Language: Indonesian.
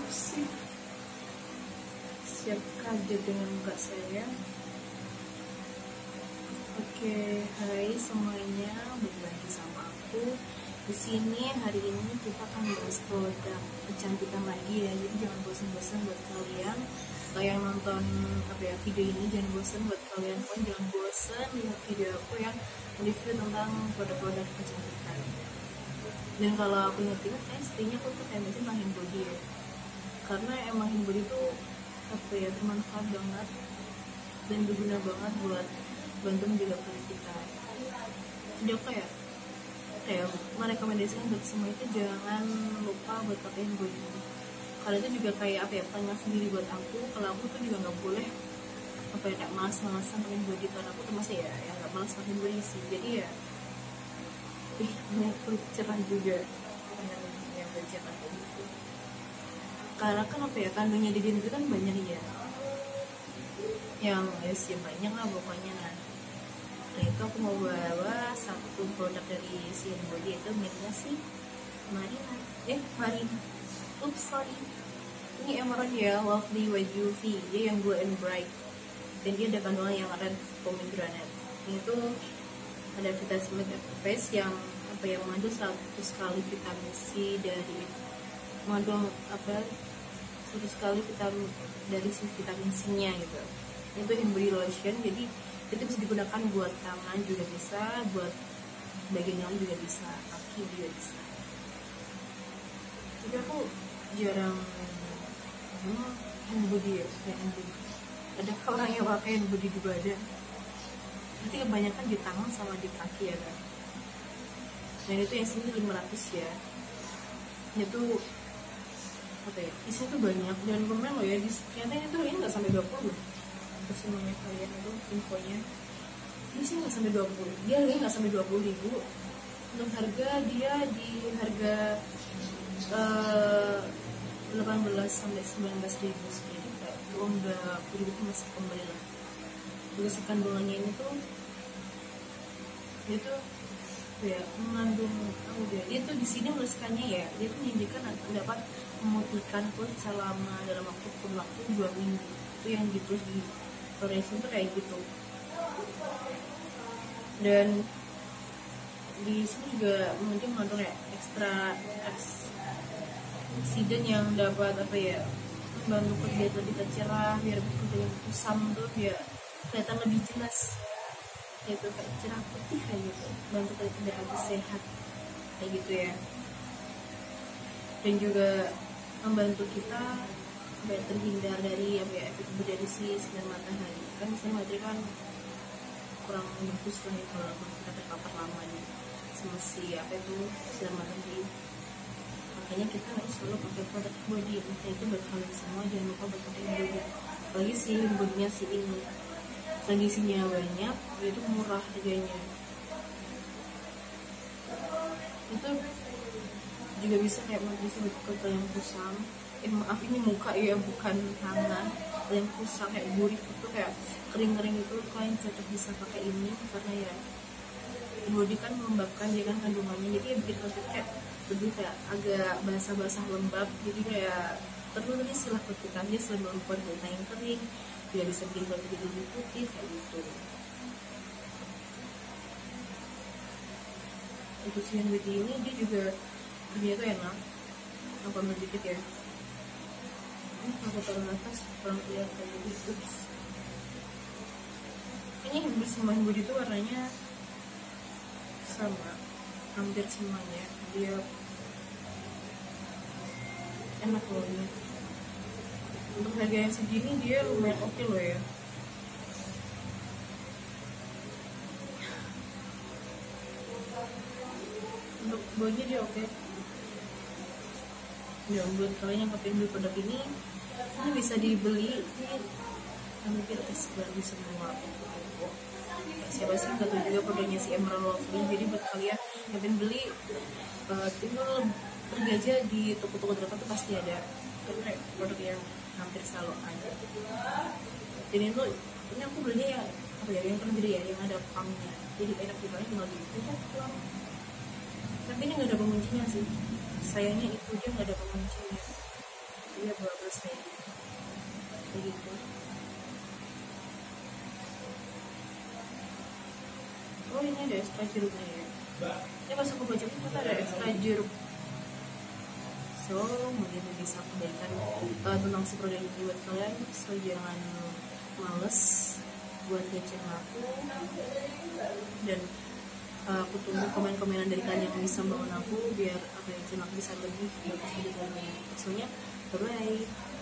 sih? Siap kaget dengan muka saya. Oke, hai semuanya, balik lagi sama aku. Di sini hari ini kita akan bahas produk kecantikan lagi ya. Jadi jangan bosan-bosan buat kalian. Kalau yang nonton video ini jangan bosan, buat kalian pun jangan bosan lihat video aku yang review tentang produk-produk kecantikan. Dan kalau aku ingat-ingat setidaknya aku tuh kayak macam Hindbody ya. Karena emang Hindbody tuh bermanfaat banget dan berguna banget buat bantu menjaga kulit kita. Jadi aku kayak merekomendasikan buat semua itu jangan lupa buat pakai Hindbody. Kalau itu juga kayak pengen sendiri buat aku. Kalau aku tuh juga nggak boleh kayak malas-malasan pakai Hindbody, karena aku termasuk ya yang nggak malas pakai Hindbody sih. Jadi ya punya kulit cerah juga dengan yang bercerah gitu. Karena kan kandungnya di itu kan banyak ya, yang banyak lah pokoknya. Nah itu aku mau bawa satu produk dari si Hindbody, itu miliknya si Marina. Ini Emerald ya, Lovely White UV, dia yang glow and bright, dan dia ada kandungan yang red pomegranate. Ini tuh ada vitamin face yang mengandung 100 kali vitamin C dari mengandung 100 kali vitamin dari si vitamin C-nya gitu. Itu Hindbody lotion, jadi itu bisa digunakan buat tangan juga bisa, buat bagian yang juga bisa, kaki juga bisa. Jadi aku jarang Hindbody ya, kayak Hindbody. Ada orang yang pakai Hindbody di badan, nanti kebanyakan di tangan sama di kaki ya kan. Dan itu yang sini 500 ya. Itu isinya tuh banyak dan lumayan loh ya. Ternyata itu ini nggak sampai 20 loh. Terus semuanya kalian itu infonya. Ini sih nggak sampai 20. Dia harganya nggak sampai 20.000. Untuk harga dia di harga 18 sampai 19.000 jadi kayak uang 20.000 itu masih kembali lah. Terus kandungannya ini tuh itu ya mengandung dia tuh di sini menuliskannya ya, dia tuh menjanjikan dapat memutihkan kulit selama dalam waktu 2 minggu. Itu yang gitu di tulisan tuh kayak gitu. Dan di sini juga mungkin mengandung ekstra oksidan yang dapat membantu kulit lebih tercerah, biar kulit yang kusam tuh ya kelihatan lebih jelas. Itu kayak cerah putih kayak gitu, bantu kulit biar lebih sehat kayak gitu ya. Dan juga membantu kita biar terhindar dari efek dari si sinar matahari. Kan sinar matahari kan kurang bagus lah ya kalau kita terpapar lamanya sama sinar matahari. Makanya kita harus selalu pakai produk body. Makanya itu buat kalian semua jangan lupa buat pakai body. Apalagi si bodinya si ini kondisinya banyak, itu murah harganya. Itu juga bisa kayak bisa buat yang kusam. Maaf ini muka ya, bukan tangan. Yang kusam kayak gurih itu kayak kering-kering itu, kalian cocok bisa pakai ini karena ya Hindbody kan melembabkan dia kan kandungannya, jadi bikin kulit kayak lebih kayak agak basah-basah lembab, jadi kayak terus lah kulit kita aja selain melembabkan kulit yang kering, dia bisa bikin kulit lebih putih kayak gitu. Untuk si Hindbody ini dia juga dia tuh enak, apa sedikit ya. Aku taruh atas kurang lihat kayak gitu. Ini semua Hindbody itu warnanya sama, hampir semuanya. Dia enak loh ini. Untuk harga yang segini dia lumayan oke loh ya. Untuk baunya dia oke. Ya buat kalian yang pakai beli produk ini bisa dibeli di hampir di semua toko. Siapa sih nggak tahu juga produknya si Emerald Lovely. Jadi buat kalian yang pengen beli tinggal pergi aja di toko-toko terdekat tuh pasti ada, karena produk yang hampir selalu ada. Jadi ini aku belinya yang pernah beli ya, yang ada pumpnya, jadi enak juga, tinggal dibuka pulang. Tapi ini nggak ada penguncinya sih, sayangnya itu dia nggak ada penguncinya. Iya, 12 kayak gitu. Oh, ini ada extra jeruknya ya. Ini pas aku baca itu ada extra jeruk. So mungkin bisa aku berikan tentang si produk ini buat kalian. So jangan males buat ngecek aku, dan aku tunggu komen-komenan dari kalian yang bisa bangun aku biar apa ya, channel aku bisa lebih bagus dari kalian. Soalnya bye bye.